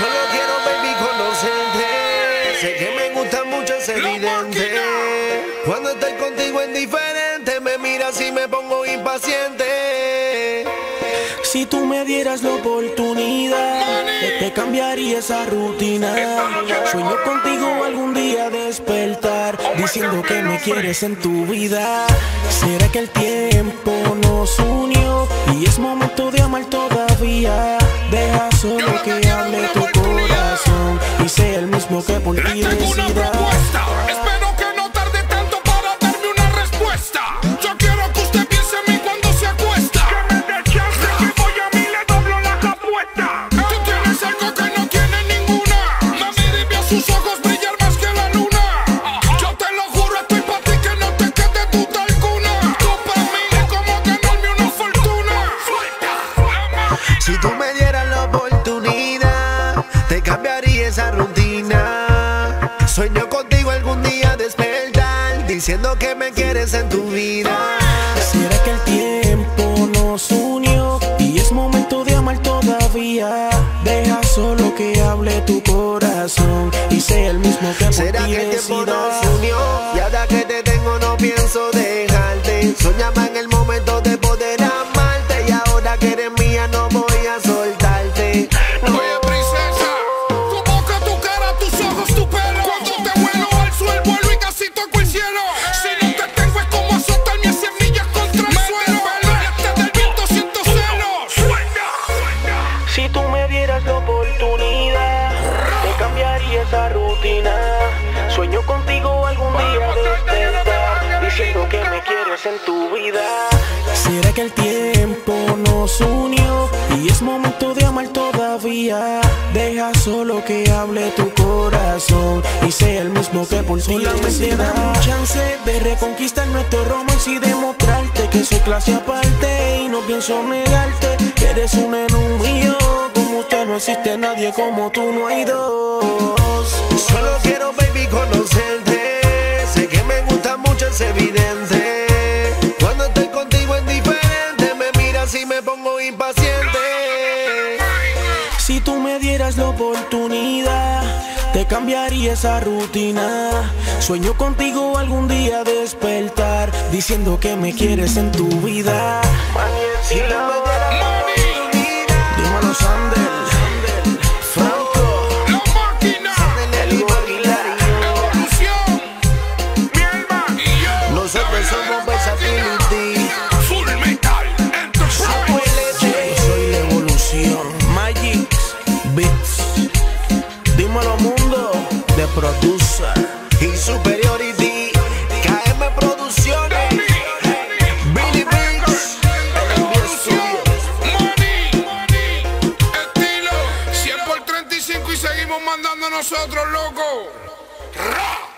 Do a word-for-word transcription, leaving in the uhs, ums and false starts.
Solo quiero, baby, conocerte. Sé que me gusta mucho, es evidente. Cuando estoy contigo es diferente. Me miras y me pongo impaciente. Si tú me dieras la oportunidad, te cambiaría esa rutina. Sueño contigo algún día despertar, diciendo que me quieres en tu vida. ¿Será que el tiempo nos unió y es momento de amar todavía? Deja solo que hable tu corazón y sea el mismo que por ti decida. Espero que no tarde tanto para darme una respuesta. Yo quiero que usted piense en mí cuando se acuesta. Que me dé chance, que voy a mí le doblo la apuesta. Tú tienes algo que no tiene ninguna. Me mira y ve a sus ojos brillar más que la luna. Yo te lo juro, estoy pa' ti, que no te quede duda alguna. Tú pa' mí es como ganarme una fortuna. Si tú me dieras la oportunidad, te cambiaría esa rutina. Sueño contigo algún día despertar, diciendo que me quieres en tu vida. ¿Será que el tiempo nos unió y es momento de amar todavía? Deja solo que hable tu corazón y sea el mismo que por ¿Será ti que el tiempo decida? nos unió? Y ahora que te tengo no pienso dejarte. Soñaba en el momento de poder amarte, y ahora que eres mía no voy a soltarte. No. Oye, princesa, tu boca, tu cara, tus ojos, tu pelo. Cuando te vuelo al suelo, vuelo y casi toco el cielo. Si no te tengo es como azotarme a cien millas contra el suelo. Este del viento siento celos. Si tú me dieras la oportunidad, te cambiaría esa rutina. Sueño contigo algún día despertar, diciendo que me quieres en tu vida. ¿Será que el tiempo nos unió y es momento de amar todavía? Deja solo que hable tu corazón y sea el mismo que por ti decida. Dame un chance de reconquistar nuestro romance y demostrarte que soy clase aparte y no pienso negarte que eres un menú mío. Como usted no existe nadie, como tú no hay dos. Solo quiero, baby, conocerte. Sé que me gusta mucho, es evidente. Cuando estoy contigo es diferente. Me miras y me pongo impaciente. Si tú me dieras la oportunidad, te cambiaría esa rutina. Sueño contigo algún día despertar, diciendo que me quieres en tu vida. Si tú me dieras la oportunidad, Dímelo, Sandel, Franco, La máquina, el Aguilar y yo. evolución, mi alma y yo. Nosotros somos Versatility. Full Metal Enterprise. yo soy la evolución. Magic Beats, dímelo mundo, de producer. Y Superiority, K M Producciones, Billy Beats, el envío suyo. Money, estilo cien por treinta y cinco y seguimos mandando nosotros, loco. Ra.